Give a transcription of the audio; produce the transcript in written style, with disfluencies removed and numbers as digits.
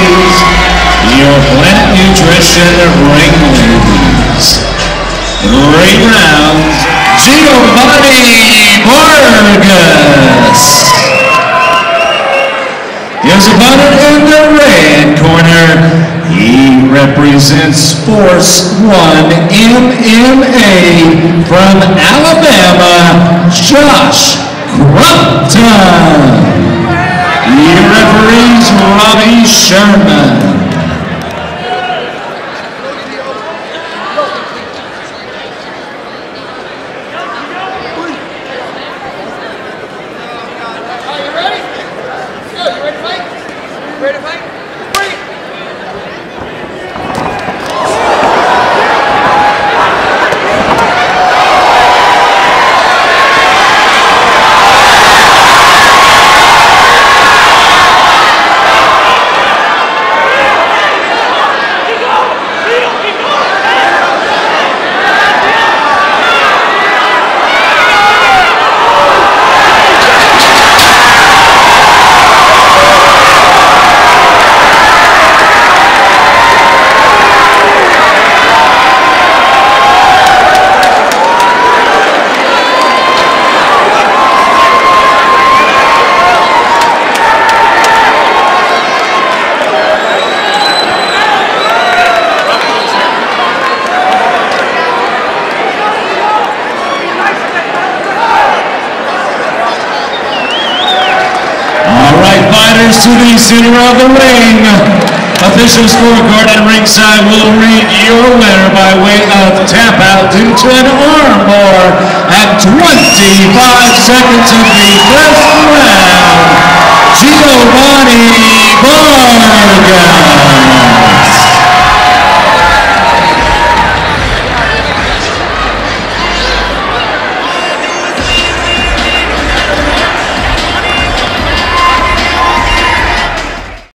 ladies, your Planet Nutrition ring ladies. 3 rounds, Jiovanni Vargas. His opponent in the red corner, he represents Force 1 MMA from Alabama, Josh Crumpton. He referees Robbie Sherman. Ready to fight? Bring it! To the center of the ring. Official scorecard at ringside will read your winner by way of tap out due to an armbar at 25 seconds of the first round. Jiovanni